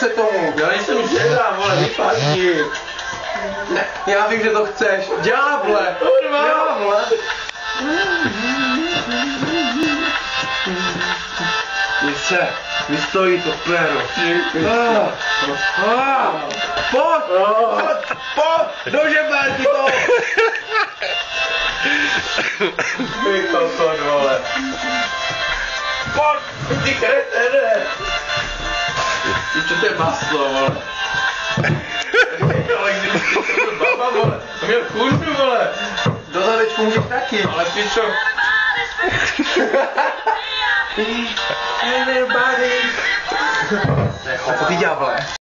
se tomu. Já nejsem žena, vole, vypadni. Ne, já vím, že to chceš. Ďáble. Ďáble. Více, vystojí to péro. Pojď, do žebérky to. Ty kokot, vole. Pojď, ty kretene. Ty čo to je maslo, vole. Ale kdyby to baba, vole. To měl kurzu, vole. Do zadečku můžeš taky. Ale ty čo? Everybody. A co ty ďáble?